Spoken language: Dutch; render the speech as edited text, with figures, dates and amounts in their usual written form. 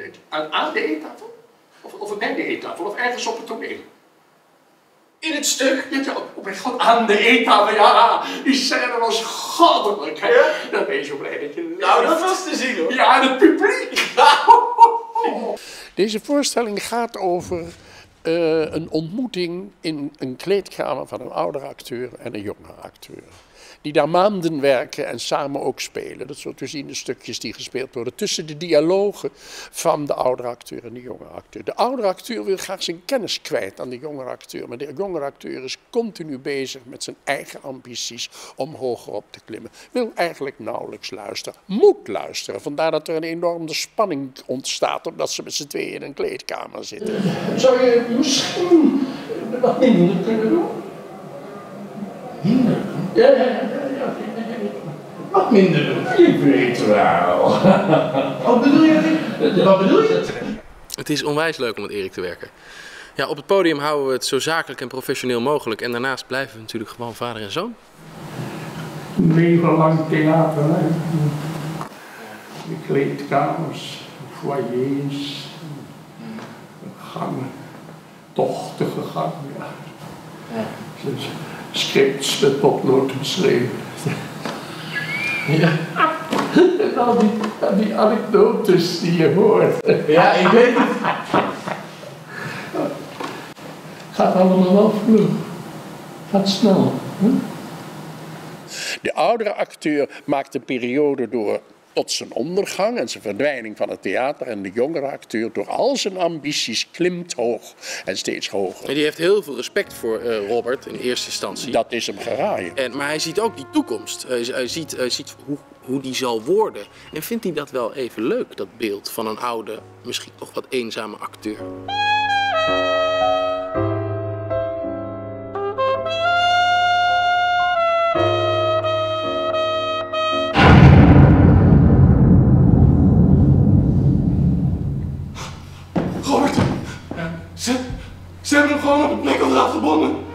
Aan de eettafel? Of bij de eettafel? Of ergens op het toneel? In het stuk? Ja, oh mijn god, aan de eettafel, ja. Die scène was goddelijk, hè. Ja? Dan ben je zo blij dat je leeft. Nou, dat was te zien, hoor. Ja, en het publiek. Deze voorstelling gaat over een ontmoeting in een kleedkamer van een oudere acteur en een jongere acteur. Die daar maanden werken en samen ook spelen. Dat soort te zien de stukjes die gespeeld worden tussen de dialogen van de oudere acteur en de jongere acteur. De oudere acteur wil graag zijn kennis kwijt aan de jongere acteur. Maar de jongere acteur is continu bezig met zijn eigen ambities om hoger op te klimmen. Wil eigenlijk nauwelijks luisteren. Moet luisteren. Vandaar dat er een enorme spanning ontstaat omdat ze met z'n tweeën in een kleedkamer zitten. Zou je misschien wat minder kunnen doen? Minder? Ja. Wat minder doen? Je weet wel. Wat bedoel je? Wat bedoel je? Het is onwijs leuk om met Erik te werken. Ja, op het podium houden we het zo zakelijk en professioneel mogelijk. En daarnaast blijven we natuurlijk gewoon vader en zoon. Een leven lang theater, hè. De kleedkamers, foyers, gangen, tochtige gangen, ja. Scripts met potlood geschreven. Ja. En al die anekdotes die je hoort. Ja, ik weet het. Gaat allemaal wel vlug. Gaat snel. Hè? De oudere acteur maakt de periode door tot zijn ondergang en zijn verdwijning van het theater. En de jongere acteur door al zijn ambities klimt hoog en steeds hoger. En die heeft heel veel respect voor Robert in eerste instantie. Dat is hem geraaien. Maar hij ziet ook die toekomst. Hij ziet hoe die zal worden. En vindt hij dat wel even leuk, dat beeld van een oude, misschien toch wat eenzame acteur? Robert, ze hebben hem gewoon op het nekkeldraad gebonden.